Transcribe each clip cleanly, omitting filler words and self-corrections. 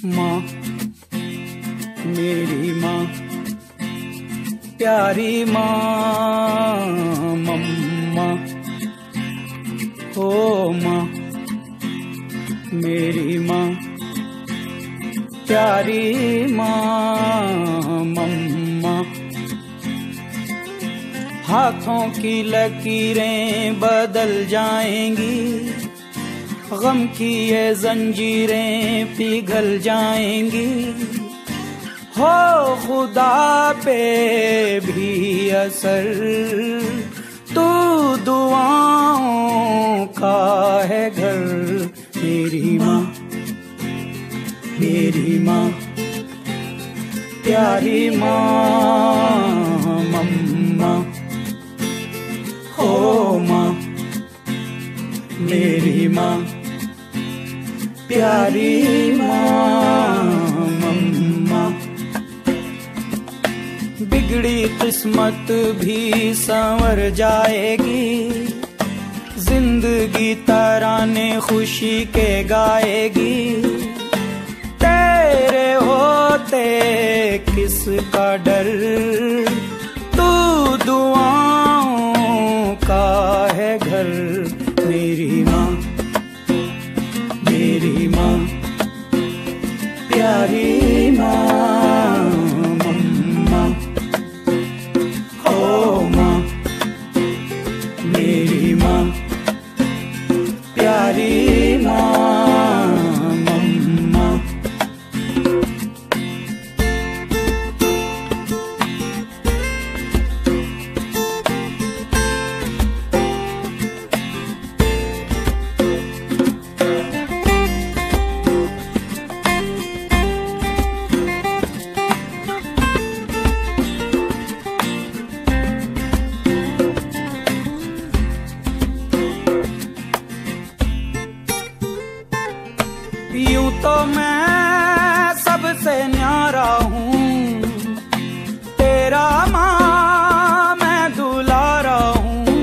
माँ मेरी माँ प्यारी माँ मम्मा हो माँ मेरी माँ प्यारी माँ मम्मा। हाथों की लकीरें बदल जाएंगी, गम की ये जंजीरें पिघल जाएंगी। हो खुदा पे भी असर तू दुआओं का है घर। मेरी माँ मेरी माँ प्यारी माँ मम्मा हो माँ मेरी माँ प्यारी माँ मम्मा। बिगड़ी किस्मत भी संवर जाएगी, जिंदगी तराने खुशी के गाएगी। तेरे होते किसका डर, तू दुआओं का है घर। मेरी माँ मेरी माँ प्यारी माँ मम्मा हो माँ मेरी माँ प्यारी माँ मम्मा। यूं तो मैं सबसे न्यारा हूँ, तेरा माँ मैं दुलारा हूँ।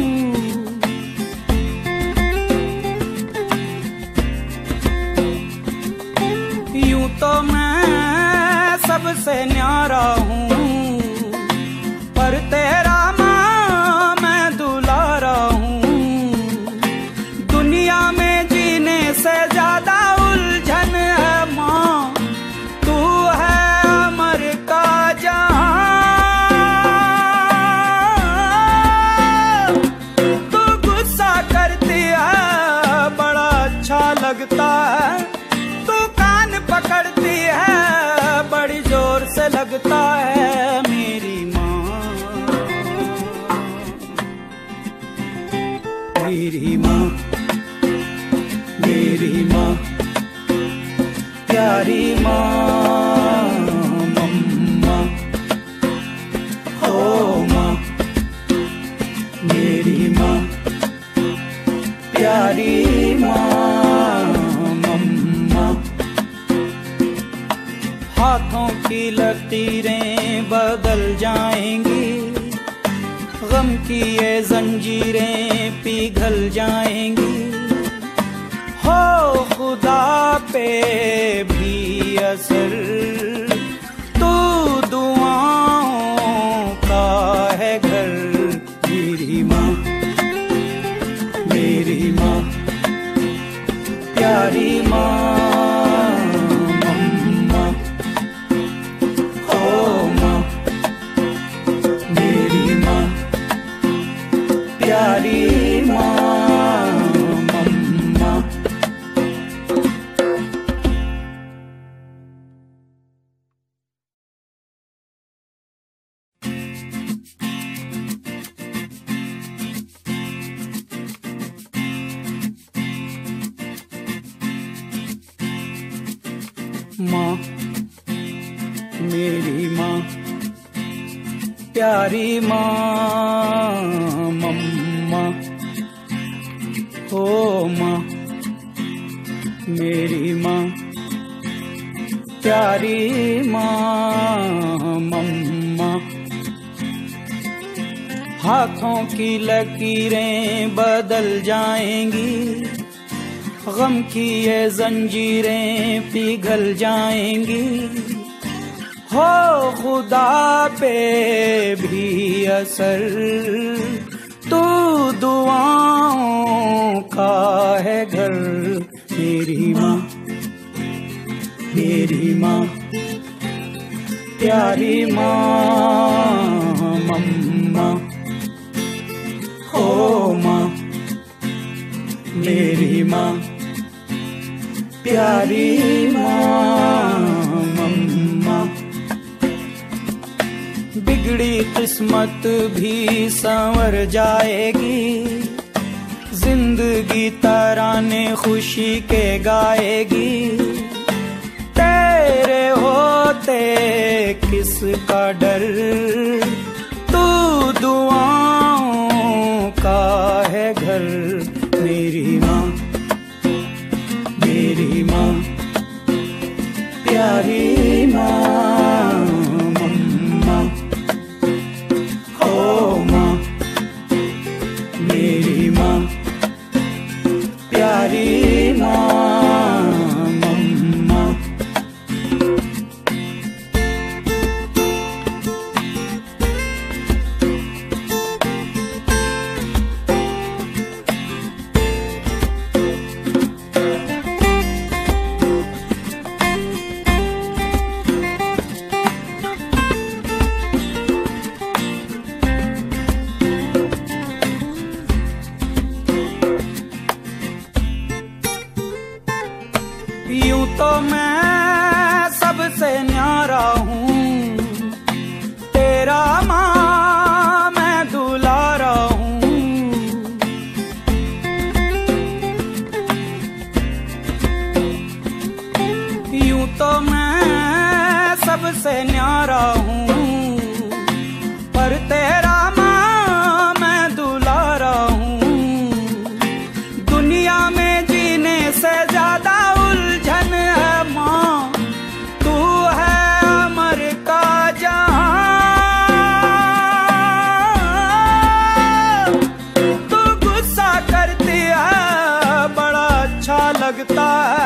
यूं तो मैं सबसे न्यारा हूँ, पर तेरा माँ मैं दुलारा हूँ। दुनिया में जीने से ज्यादा उलझन है माँ, तू है अमर का जहां। तू गुस्सा करती है बड़ा अच्छा लगता है, तू कान पकड़ती है बड़ी जोर से लगता है। मेरी माँ मेरी माँ मेरी माँ प्यारी माँ मम्मा हो माँ मेरी माँ प्यारी माँ मम्मा। हाथों की लकीरें बदल जाएंगी, गम की ये जंजीरें पिघल जाएंगी। हो खुदा पे भी असर तू दुआओं का है घर। मेरी माँ मेरी माँ प्यारी माँ मम्मा हो माँ मेरी माँ प्यारी माँ मम्मा। माँ मेरी माँ प्यारी माँ मम्मा हो माँ मेरी माँ प्यारी माँ मम्मा। हाथों की लकीरें बदल जाएंगी, गम की ये जंजीरें पिघल जाएंगी, हो खुदा पे भी असर, तू दुआओं का है घर। मेरी माँ, मेरी माँ, प्यारी माँ, मम्मा, ओ माँ, मेरी माँ, प्यारी माँ, मम्मा। बिगड़ी किस्मत भी संवर जाएगी, जिंदगी तराने खुशी के गाएगी। तेरे होते किसका डर, तू दुआओं का है घर। मेरी माँ, मेरी माँ, प्यारी माँ, मम्मा, ओ माँ, मेरी माँ, प्यारी माँ, मम्मा। यूं तो मैं सबसे न्यारा हूँ, तेरा माँ मैं दुलारा हूँ। यूं तो मैं सबसे न्यारा हूँ, पर तेरा माँ मैं दुलारा हूँ। दुनिया में जीने से ज्यादा उलझन है माँ, तू है अमर का जहां। तू गुस्सा करती है बड़ा अच्छा लगता है,